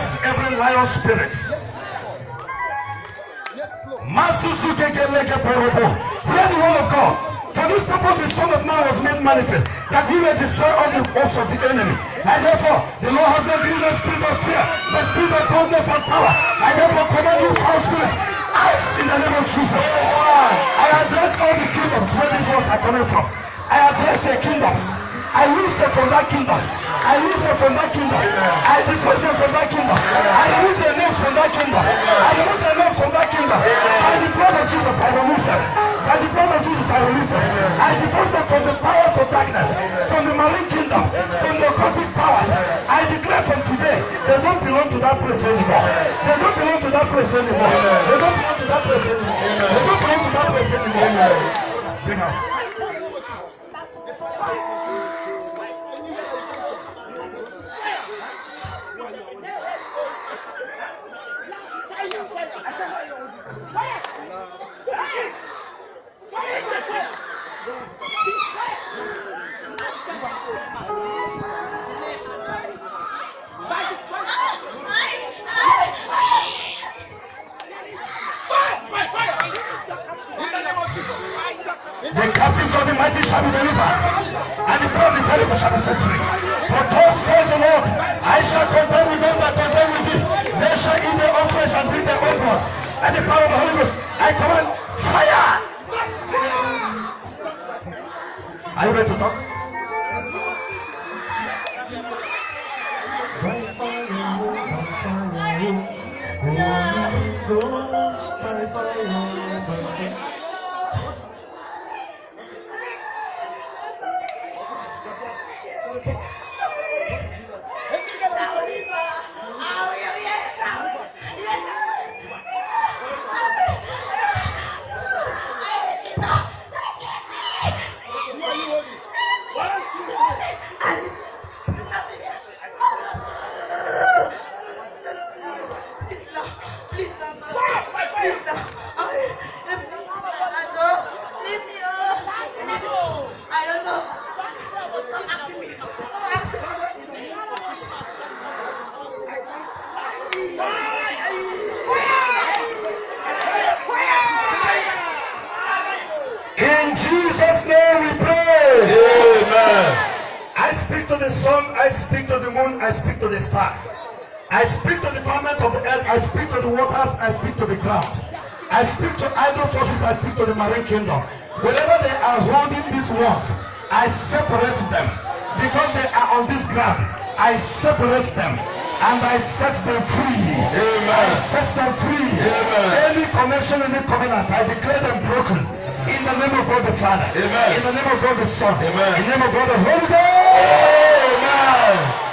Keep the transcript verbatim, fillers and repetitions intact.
arrest every lion spirit. Hear the word of God. For this purpose the Son of Man was made manifest, that he may destroy all the works of the enemy. And therefore, the Lord has not given the spirit of fear, the spirit of boldness and power. And therefore, command you, foul spirit, out in the name of Jesus. I address all the kingdoms where these words are coming from. I address the kingdoms. I lose them from that kingdom. I lose them from that kingdom. I divorce them from that kingdom. I remove the names from that kingdom. I remove the names from that kingdom. By the blood of Jesus, I remove them. By the blood of Jesus, I release them. I divorce them from the powers of darkness, from the marine kingdom, from the occultic powers. I declare from today, they don't belong to that place anymore. They don't belong to that place anymore. They don't belong to that place anymore. They don't belong to that place anymore. Bring out. The captives of the mighty shall be delivered, and the poor of the terrible shall be set free. For thus says the Lord, I shall contend with those that contend with thee. They shall eat their own flesh and drink their own blood. And the power of the Holy Ghost, I command fire. Are you ready to talk? In Jesus' name we pray. Amen. I speak to the sun, I speak to the moon, I speak to the star. I speak to the firmament of the earth, I speak to the waters, I speak to the ground. I speak to idol forces, I speak to the marine kingdom. Wherever they are holding these ones, I separate them. Because they are on this ground, I separate them. And I set them free. Amen. I set them free. Amen. Any connection, any covenant, I declare them broken. In the name of God the Father. Amen. In the name of God the Son. Amen. In the name of God the Holy Ghost. Amen.